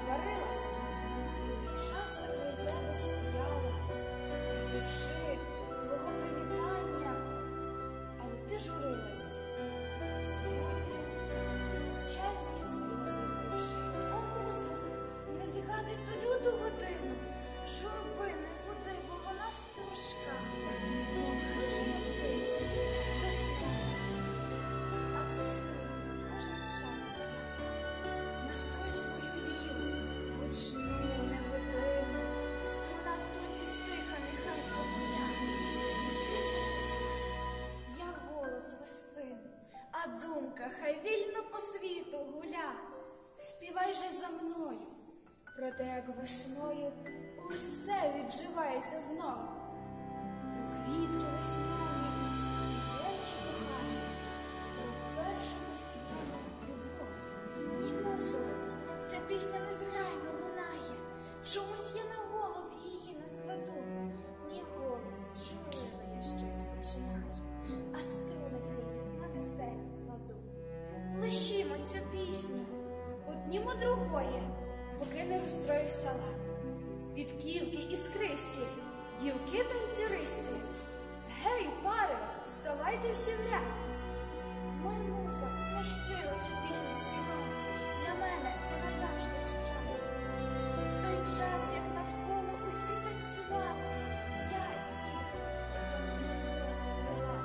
забарилась. Часто край тебе стояла, ждучи твого привітання, але ти журилась. Сьогодні час мої сльози в очі. О, музо, не згадуй ту люту годину, журби не буди, бо вона стружка, мов хижа птиця, засне, а заснув кожен шанс. Настрой свою ліру, гучну, невидиму, струна струні стиха, нехай погуляє. Я голос вестим, а думка хай вільно по світу гуля. Співай же за мною, про те, як весною усе відживається знов. Про квітки весняні, речі кохані, про першу весняну любов. Ні, музо, ця пісня незграйно лунає, чомусь я на голос її не зведу. Ні, голос журливо я щось починаю, а струни твої на веселі ладу. Лишімо цю пісню, Однімо другої, поки не розстроїв салат. Підківки іскристі, дівки танцюристі. Гей, пари, ставайте всі в ряд. мой музо нещиро цю пісню співав, для мене вона завжди чужа. В той час, як навколо усі танцювали, я тільки таємні сльози лила.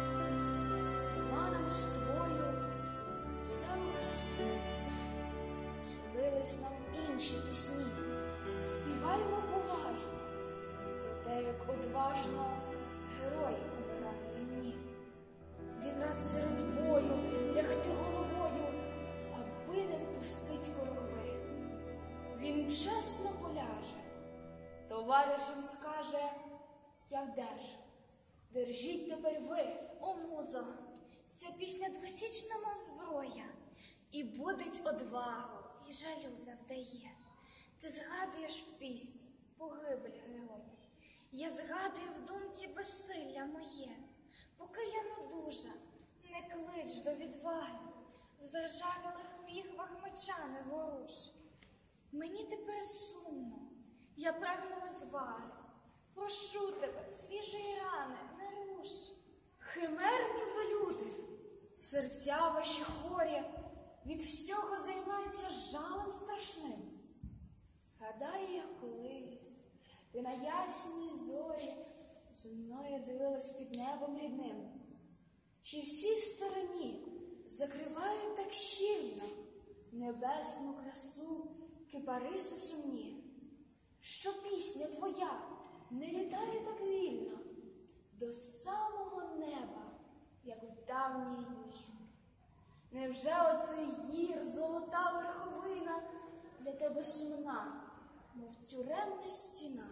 Була нам з тобою весела струн. З'явились нам інші пісні. Співаймо поважно, про те, як одважно герой умирав на війні. Він рад серед бою лягти головою, аби не впустить ворогви. Він чесно поляже, товаришам скаже: я вдержу, держіть тепер ви. О, музо, ця пісня двосічна, мов зброя, і будить одвагу, і жалю завдає. Ти згадуєш в пісні погибель героя. Я згадую в думці безсилля моє. Поки я не дужа, не клич до відваги, в заржавілих віхвах меча не воруш. Мені тепер сумно, я прагну розваги. Прошу тебе, свіжої рани, не руш. Химерні ви люди, серця ваші хорі, від всього займаються жалем страшним. Згадай, як колись ти на ясній зорі зо мною дивилась під небом рідним. Чи всій стороні закриває так щільно небесну красу кипариси сумні, що пісня твоя не літає так вільно до самого неба, як в давні дні? Невже оцей гір, золота верховина для тебе сумна, мов тюремна стіна?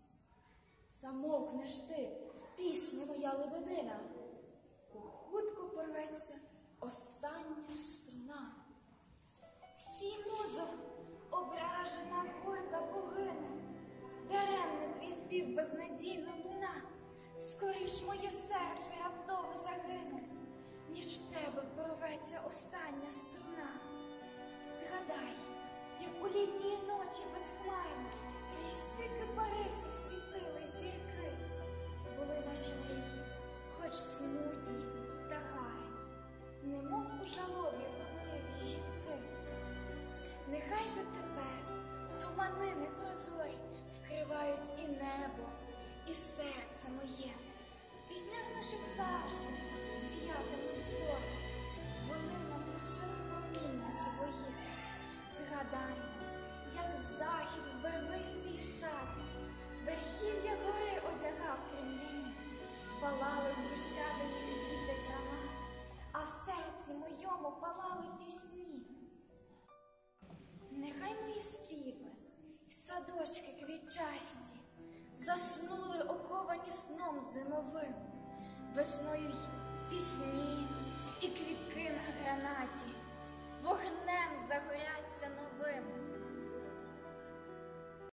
Замовкнеш ти, пісня моя лебедина, бо хутко порветься остання струна. Стій, музо, ображена, горда погине, даремне твій спів безнадійно луна. Скоріш моє серце раптово загине, ніж в тебе порветься остання струна. Згадай, як у літній ночі безхмарно крізь ці кипариси світили зірки. Були наші мрії, хоч смутні та гарні, немов у жалобі вродливі жінки. Нехай же тепер тумани непрозорі вкривають і небо, і серце моє. В піснях наших завжди сіятимуть зорі, вони нам лишили проміння своє. Згадаймо, як захід в барвистій шаті, верхів'я гори одягав крем'яні, палали в брещадені квіти гранат, а в серці моєму палали пісні. Нехай мої співи й садочки квітчасті заснули оковані сном зимовим, весною й пісні і квітки на гранаті.